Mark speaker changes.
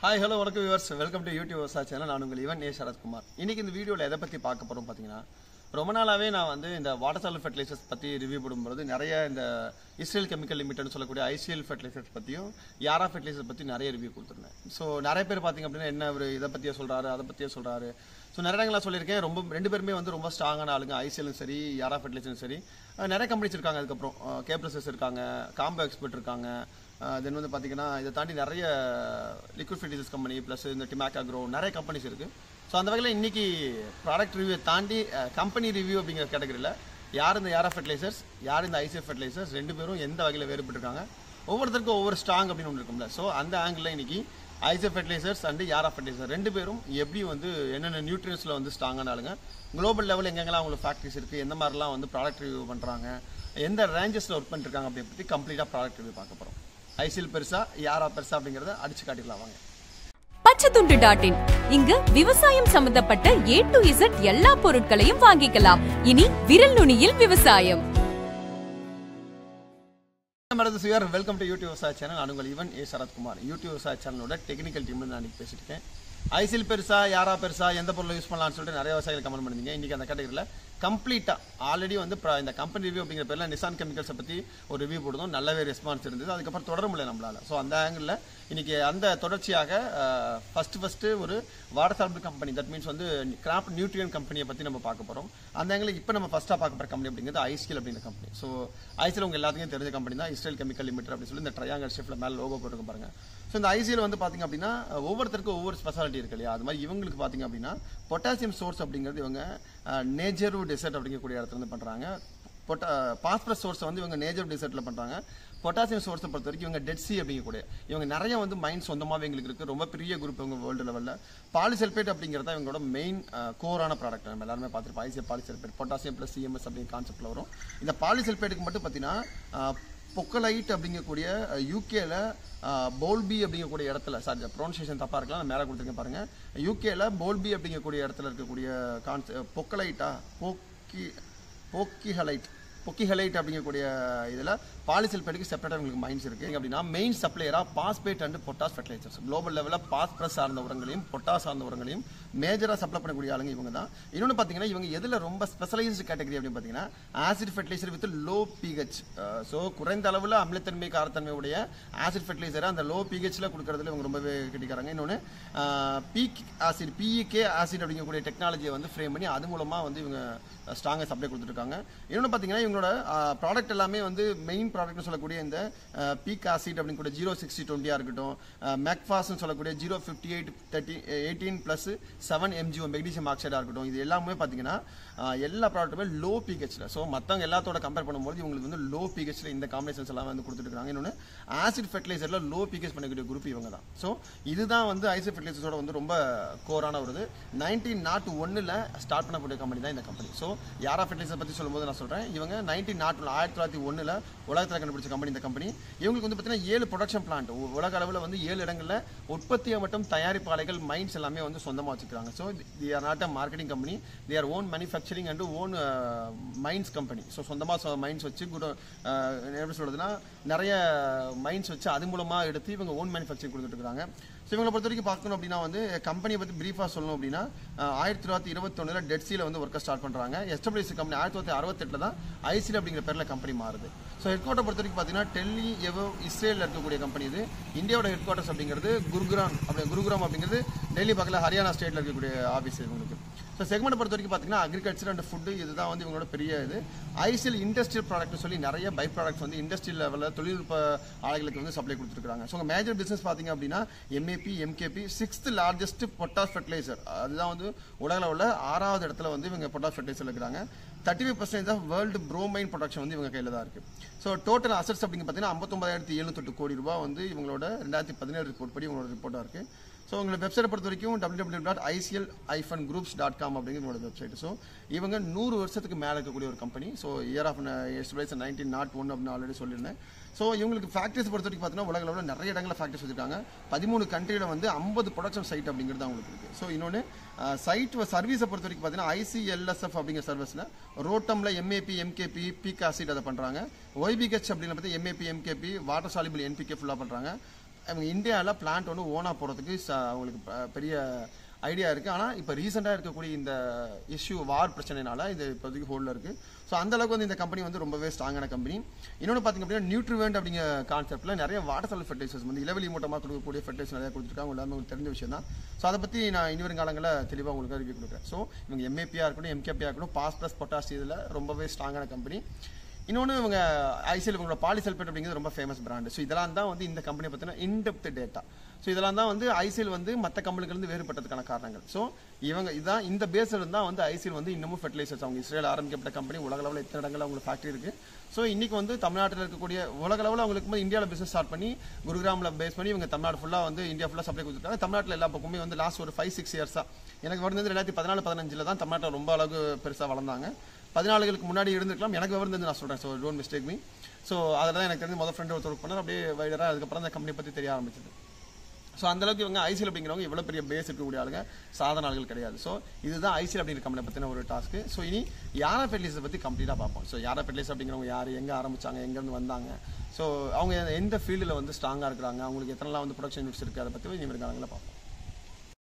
Speaker 1: Hi, hello, வணக்கம் viewers. Welcome to YouTube Versa channel. நான் உங்கள் ஈவன் ஏ சரத்குமார். இன்னைக்கு இந்த வீடியோல எதை பத்தி பார்க்க போறோம் பாத்தீங்கன்னா, ரொம்ப நாளாவே நான் வந்து இந்த வாட்டர் சாலிட் ஃபெர்டிலைசர்ஸ் பத்தி ரிவ்யூ போடும்போது நிறைய இந்த இஸ்ரேல் கெமிக்கல் லிமிடெட்னு சொல்லக்கூடிய ஐசிஎல் ஃபெர்டிலைசர்ஸ் பத்தியும் யாரா ஃபெர்டிலைசர் பத்தி நிறைய ரிவ்யூ கொடுத்துருந்தேன். ஸோ நிறைய பேர் பாத்தீங்க அப்படின்னா என்ன ஒரு இதை பத்தியே சொல்றாரு அதை பத்தியே சொல்றாரு. ஸோ நிறைய இடங்களா சொல்லியிருக்கேன். ரெண்டு பேருமே வந்து ரொம்ப ஸ்ட்ராங்கான ஆளுங்க. ஐசிஎலும் சரி யாரா ஃபெர்டிலைசரும் சரி நிறைய கம்பெனிஸ் இருக்காங்க. அதுக்கப்புறம் கேப்ரசஸ் இருக்காங்க, காம்போ எக்ஸ்பர்ட் இருக்காங்க. தென் வந்து பார்த்தீங்கன்னா இதை தாண்டி நிறைய லிக்விட் ஃபெர்டிலைசர்ஸ் கம்பெனி ப்ளஸ் இந்த டிமாக் அக்ரோ நிறைய கம்பெனிஸ் இருக்குது. ஸோ அந்த வகையில் இன்னைக்கு ப்ராடக்ட் ரிவ்யூ தாண்டி கம்பெனி ரிவ்யூ அப்படிங்கிற கேட்டகரியில் யார் இந்த யாரா ஃபெர்டிலைசர்ஸ், யார் இந்த ஐசிஎஃப் ஃபெர்டிலைசர்ஸ், ரெண்டு பேரும் எந்த வகையில் வேறுபட்டுருக்காங்க, ஒவ்வொருத்தருக்கும் ஒவ்வொரு ஸ்ட்ராங் அப்படின்னு ஒன்று இருக்கும்ல. ஸோ அந்த ஆங்கிளில் இன்னைக்கு ICF fertilizers and Yara fertilizer ரெண்டு பேரும் எப்படி வந்து என்னென்ன நியூட்ரியன்ஸில் வந்து ஸ்ட்ராங்கான ஆளுங்க, குளோபல் லெவல் எங்கெங்கெல்லாம் அவங்களுக்கு ஃபேக்ட்ரிஸ் இருக்குது, எந்த மாதிரிலாம் வந்து ப்ராடக்ட் ரிவ்யூ பண்ணுறாங்க, எந்த ரேஞ்சஸில் ஒர்க் பண்ணிருக்காங்க அப்படி பற்றி கம்ப்ளீட்டாக ப்ராடக்ட் ரிவ்யூ பார்க்க போகிறோம். ஐசிஎல் பெருசா யாரா பெருசா அப்படிங்கறத அடிச்சு காட்டிடலாம் வாங்க.
Speaker 2: பச்சைத்துண்டு.in இங்கு விவசாயம் சம்பந்தப்பட்ட A to Z எல்லா பொருட்களையும் வாங்கிக்கலாம். இனி விரல் நுனியில் விவசாயம்.
Speaker 1: வெல்கம் டு யூடியூப் விவசாய சேனல். நான் உங்கள் ஈவன் ஏ சரத்குமார். யூடியூப் விவசாய சேனலோட டெக்னிக்கல் டீம்ல நான் பேசிட்டு இருக்கேன். ஐசிஎல் பெருசா யாரா பெருசா எந்த பொருளை யூஸ் பண்ணலாம்னு சொல்லிட்டு நிறைய விவசாயிகள் கமெண்ட் பண்ணிருந்தீங்க. இன்னைக்கு அந்த கேட்டகரியில் கம்ப்ளீட்டா ஆல்ரெடி வந்து இந்த கம்பெனி ரிவ்யூ அப்படிங்கிற பேர்ல நிசான் கெமிக்கல்ஸை பத்தி ஒரு ரிவ்யூ போடுறோம். நல்லாவே ரெஸ்பான்ஸ் இருந்தது. அதுக்கப்புறம் தொடர முடியல நம்மளால. ஸோ அந்த ஆங்கிள் இன்னைக்கு அந்த தொடர்ச்சியாக ஃபர்ஸ்ட் ஒரு water solid company, that means வந்து கிராப் நியூட்ரியன் கம்பெனியை பத்தி நம்ம பார்க்க போறோம். அந்த ஆங்கிள் இப்போ நம்ம ஃபர்ஸ்டா பார்க்க போற கம்பெனி அப்படிங்கிறது ஐசிஎல் அப்படிங்கிற கம்பெனி. ஸோ ஐசிஎல் உங்க எல்லாத்துக்கும் தெரிஞ்ச கம்பெனி தான். இஸ்ரேல் கெமிக்கல் லிமிடெட் அப்படின்னு சொல்லி இந்த ட்ரையாங்கல் ஷேப்ல மேல லோகோ போட்டுருக்க பாருங்க. ஸோ இந்த ஐசிஎல் வந்து பாத்தீங்க அப்படின்னா ஒவ்வொருத்தருக்கும் ஒவ்வொரு ஸ்பெஷாலிட்டி இருக்கு இல்லையா. அது மாதிரி இவங்களுக்கு பாத்தீங்க அப்படின்னா பொட்டாசியம் சோர்ஸ் அப்படிங்கிறது இவங்க நேஜரு டெசர்ட் அப்படிங்கக்கூடிய இடத்துல இருந்து பண்றாங்க. பாஸ்பரஸ் சோர்ஸ் வந்து இவங்க நேஜர் டெசர்ட்ல பண்றாங்க. பொட்டாசியம் சோர்ஸை பொறுத்த வரைக்கும் இவங்க டெட் சி அப்படிங்கக்கூடிய இவங்க நிறைய வந்து மைண்ட் சொந்தமாவே எங்களுக்கு இருக்கு. ரொம்ப பெரிய குரூப் இவங்க வேர்ல்டு லெவல்ல. பாலிசல்பேட் அப்படிங்கிறத இவங்களோட மெயின் கோரான ப்ராடக்ட். நம்ம எல்லாருமே பார்த்துருப்போம். ICL polysulphate potassium plus CMS அப்படிங்கிற கான்செப்ட்ல வரும். இந்த பாலிசல்பேட்டுக்கு மட்டும் பார்த்தீங்கன்னா பொக்கலைட் அப்படிங்கக்கூடிய யூகேல போல்பி அப்படிங்கக்கூடிய இடத்துல, சாரி ப்ரொனன்சியேஷன் தப்பா இருக்கலாம், நான் மேலே கொடுத்துருக்கேன் பாருங்க. யூகேல போல்பி அப்படிங்கக்கூடிய இடத்துல இருக்கக்கூடிய பொக்கலைட்டா பொக்கிஹலைட் அப்படிங்கக்கூடிய இதில் பாலிசல்பேட்டுக்கு செப்பரேட்டாக உங்களுக்கு மைன்ஸ் இருக்கு அப்படின்னா மெயின் சப்ளையரா phosphate and potash fertilizers global லெவலில் பாஸ்பரஸ் சார்ந்த உரங்களையும் பொட்டாஸ் சார்ந்த உரங்களையும் மேஜரா சப்ளை பண்ணக்கூடிய ஆளுங்க இவங்க தான். இன்னொன்று பார்த்தீங்கன்னா இவங்க எதில் ரொம்ப ஸ்பெஷலைஸ்டு கேட்டகரி அப்படின்னு பார்த்தீங்கன்னா acid fertilizer with low pH. So குறைந்த அளவில் அமிலத்தன்மை காரத்தன்மை உடைய ஆசிட் ஃபெர்டிலைசரை அந்த லோ பிஹெச்ல கொடுக்கறதுல இவங்க ரொம்பவே கட்டிக்கிறாங்க. இன்னொன்று பிஇகே ஆசிட் அப்படிங்கக்கூடிய டெக்னாலஜியை வந்து ஃப்ரேம் பண்ணி அது மூலமாக வந்து இவங்க ஸ்ட்ராங்காக சப்ளை கொடுத்துருக்காங்க. இன்னொன்று பார்த்தீங்கன்னா இவங்களோட ப்ராடக்ட் எல்லாமே வந்து மெயின் ப்ராடக்ட்னு சொல்லக்கூடிய இந்த பீக் ஆசிட் அப்படிங்கக்கூடிய 06020 இருக்கட்டும், மெக்ஃபாஸ்ன்னு சொல்லக்கூடிய 05818 +7 mgO மெக்னீசியம் ஆக்சைடா இருக்கட்டும், இது எல்லாமே பார்த்தீங்கன்னா எல்லா ப்ராடக்ட்டுமே லோ பிஹெச்ல. ஸோ மற்றவங்க எல்லாத்தோட கம்பேர் பண்ணும்போது இவங்களுக்கு வந்து லோ பிஹெச்ல இந்த காம்பினேஷன்ஸ் எல்லாம் வந்து கொடுத்துருக்காங்க. இன்னொன்று ஆசிட் ஃபெர்டிலைசர்ல லோ பிஹெச் பண்ணக்கூடிய குரூப் இவங்க தான். ஸோ இதுதான் வந்து ஐசிஎல் ஃபெர்டிலைசர்ஸோட வந்து ரொம்ப கோரான ஒரு 1901 ஸ்டார்ட் பண்ணக்கூடிய கம்பெனி தான் இந்த கம்பெனி. ஸோ யாரா ஃபெர்டிலைசர் பத்தி சொல்லும்போது நான் சொல்றேன், இவங்க 1901 உலகத்தில் கண்டுபிடிச்ச கம்பெனி இந்த கம்பெனி. இவங்களுக்கு வந்து பார்த்தீங்கன்னா 7 ப்ரொடக்ஷன் பிளான்ட் உலக அளவில் வந்து 7 இடங்கள்ல உற்பத்தியை மற்றும் தயாரிப்பு ஆலைகள் மைன்ஸ் எல்லாமே வந்து சொந்தமாக வச்சுக்கிறாங்க. So they are not a marketing company, they are own manufacturing and own mines company. So சொந்தமாக மைன்ஸ் வச்சு எப்படி சொல்றதுன்னா நிறைய மைன்ஸ் வச்சு அது மூலமாக எடுத்து இவங்க ஓன் மேனுஃபேக்சரிங் கொடுத்துட்டு இருக்காங்க. ஸோ இவங்களை பொறுத்த வரைக்கும் பார்க்கணும் அப்படின்னா வந்து கம்பெனியை பற்றி பிரீஃபாக சொல்லணும் அப்படின்னா 1921 டெட்சியில் வந்து ஒர்க்கை ஸ்டார்ட் பண்ணுறாங்க. எஸ்டபிள்யூஸ் கம்பெனி 1968 தான் ஐசிஎல் அப்படிங்கிற பேரில் கம்பெனி மாறுது. ஸோ ஹெட் குவார்ட்டர் பொறுத்த வரைக்கும் பார்த்தீங்கன்னா டெல்லி இஸ்ரேலில் இருக்கக்கூடிய கம்பெனி இது. இந்தியாவோட ஹெட் குவார்ட்டர்ஸ் அப்படிங்கிறது குருகிராம் அப்படிங்கிறது டெல்லி பக்கத்தில் ஹரியானா ஸ்டேட்டில் இருக்கக்கூடிய ஆஃபீஸ் இவங்களுக்கு. ஸோ செக்மெண்ட் பொறுத்த வரைக்கும் பார்த்தீங்கன்னா அக்ரிகல்ச்சர் அண்ட் ஃபுட்டு இதுதான் வந்து இவங்களோட பெரிய இது. ஐசிஎல் இண்டஸ்ட்ரியல் ப்ராடக்ட்னு சொல்லி நிறைய பை ப்ராடக்ட்ஸ் வந்து இண்டஸ்ட்ரியல் லெவலில் தொழில்நுட்ப ஆலைகளுக்கு வந்து சப்ளை கொடுத்துருக்காங்க. ஸோ மேஜர் பிசினஸ் பார்த்தீங்க அப்படின்னா MAP MKP 6th largest potash fertilizer, அதுதான் வந்து உலக லெவலில் 6வது இடத்துல வந்து இவங்க பொட்டாஸ் ஃபெர்டிலைசர் இருக்கிறாங்க. 35% ஆஃப் வேர்ல்டு ப்ரோமைன் ப்ரொடக்ஷன் வந்து இவங்க கையில் தான் இருக்கு. ஸோ டோட்டல் அசட்ஸ் அப்படிங்க பார்த்தீங்கன்னா 59,708 கோடி ரூபாய் வந்து இவங்களோட 2017 ரிப்போர்ட் படி இவங்களோட ரிப்போர்ட்டாக இருக்கு. ஸோ உங்களோட வெப்சைட்டை பொறுத்த வரைக்கும் www.icl-groups.com அப்படிங்கிற வெப்சைட். ஸோ இவங்க 100 வருஷத்துக்கு மேலே இருக்கக்கூடிய ஒரு கம்பெனி. ஸோ இயர் ஆஃப் 1901 அப்படின்னு ஆல்ரெடி சொல்லியிருந்தேன். ஸோ இவங்களுக்கு ஃபேக்டரிஸ் பொறுத்த வரைக்கும் பார்த்தீங்கன்னா உலக அளவில் நிறைய இடங்களில் ஃபேக்டரிஸ் வச்சிருக்காங்க. 13 கண்ட்ரியில் வந்து 50 ப்ரொடக்ஷன் சைட் அப்படிங்கிறது அவங்களுக்கு இருக்கு. ஸோ இன்னொன்று சைட் சர்வீஸை பொறுத்த வரைக்கும் பார்த்தீங்கன்னா ஐசிஎல்எஸ்எஃப் அப்படிங்கிற சர்வீஸில் ரோட்டமில் எம்ஏபி எம்கேபி பீக் ஆசிட் அதை பண்ணுறாங்க. ஒய்பிஹெச் அப்படின்னு பார்த்தீங்கன்னா MAP MKP water soluble NPK ஃபுல்லாக பண்ணுறாங்க. அவங்க இந்தியாவில் பிளான்ட் ஒன்று ஓனாக போகிறதுக்கு அவங்களுக்கு பெரிய ஐடியா இருக்குது. ஆனால் இப்போ ரீசெண்டாக இருக்கக்கூடிய இந்த இஷ்யூ வார் பிரச்சனைனால இது இப்போதைக்கு ஹோல்டில் இருக்குது. ஸோ அந்தளவுக்கு வந்து இந்த கம்பெனி வந்து ரொம்பவே ஸ்ட்ராங்கான கம்பெனி. இன்னொன்று பார்த்திங்க அப்படின்னா நியூட்ரிவெண்ட் அப்படிங்கிற கான்செப்ட்டில் நிறைய வாட்டர் சாலிட் ஃபெர்டிலைசர்ஸ் வந்து இலவெளி மூட்டமாக கொடுக்கக்கூடிய ஃபெர்டிலைசர் நிறையா கொடுத்துருக்காங்க. எல்லாமே உங்களுக்கு தெரிஞ்ச விஷயம் தான். ஸோ அதை பற்றி நான் இனி வரும் காலங்களில் தெளிவாக உங்களுக்கு ரிவ்யூ கொடுக்குறேன். ஸோ இவங்க MAPயாக இருக்கட்டும், MKPயாக இருக்கட்டும், பாஸ்பரஸ், பொட்டாஷ் இதில் ரொம்பவே ஸ்ட்ராங்கான கம்பெனி. இன்னொன்று இவங்க ஐசிஎல் இவங்களோட பாலிசல்பேட் அப்படிங்கிறது ரொம்ப ஃபேமஸ் பிராண்டு. ஸோ இதெல்லாம் தான் வந்து இந்த கம்பெனியை பற்றின இன்டெப்த் டேட்டா. ஸோ இதெல்லாம் தான் வந்து ஐசிஎல் வந்து மற்ற கம்பெனிலேருந்து வேறுபட்டதுக்கான காரணங்கள். ஸோ இதான் இந்த பேஸில் தான் வந்து ஐசிஎல் வந்து இன்னமும் ஃபெர்டிலைசர்ஸ் அவங்க இஸ்ரேல் ஆரம்பிக்கப்பட்ட கம்பெனி, உலக அளவில் எத்தனை இடங்கள் அவங்களுக்கு ஃபேக்ட்ரி இருக்குது. ஸோ இன்றைக்கி வந்து தமிழ்நாட்டில் இருக்கக்கூடிய உலக அளவில் அவங்களுக்கு வந்து இந்தியாவில் பிஸ்னஸ் ஸ்டார்ட் பண்ணி குருகிராமில் பேஸ் பண்ணி இவங்க தமிழ்நாடு ஃபுல்லாக வந்து இந்தியா ஃபுல்லாக சப்ளை கொடுத்துருக்காங்க. தமிழ்நாட்டில் எல்லா பக்கமே வந்து லாஸ்ட் ஒரு 5-6 இயர்ஸாக எனக்கு வந்து 2014-15 தான் தமிழ்நாட்டில் ரொம்ப அளவுக்கு பெருசாக வளர்ந்தாங்க. 14களுக்கு முன்னாடி இருந்திருக்கலாம், எனக்கு விவரம் தெரிஞ்சு நான் சொல்கிறேன். So don't mistake me. So அதில் தான் எனக்கு தெரிஞ்சு ஃப்ரெண்ட் ஒருத்தர் ஒர்க் பண்ணார், அப்படியே வைடராக அதுக்கப்புறம் அந்த கம்பெனி பற்றி தெரிய ஆரம்பிச்சது. ஸோ அந்தளவுக்கு இவங்க ஐசிஎல் அப்படிங்கிறவங்க இவ்வளோ பெரிய பேஸ் இருக்கக்கூடிய ஆளுங்க, சாதாரண ஆளுகள் கிடையாது. ஸோ இதுதான் ஐசிஎல் அப்படிங்கிற கம்பெனி பற்றின ஒரு டாஸ்க்கு. ஸோ இனி யாரா ஃபெர்டிலைசர் பற்றி கம்ப்ளீட்டாக பார்ப்போம். ஸோ யாரா ஃபெர்டிலைசர் அப்படிங்கிறவங்க யார், எங்கே ஆரம்பிச்சாங்க, எங்கேருந்து வந்தாங்க, ஸோ அவங்க எந்த ஃபீல்டில் வந்து ஸ்ட்ராங்காக இருக்கிறாங்க, அவங்களுக்கு எத்தனைலாம் வந்து ப்ரொடக்ஷன் யூனிட்ஸ் இருக்குது, அதை பற்றி இனிமேல் காலங்களில் பார்ப்போம்.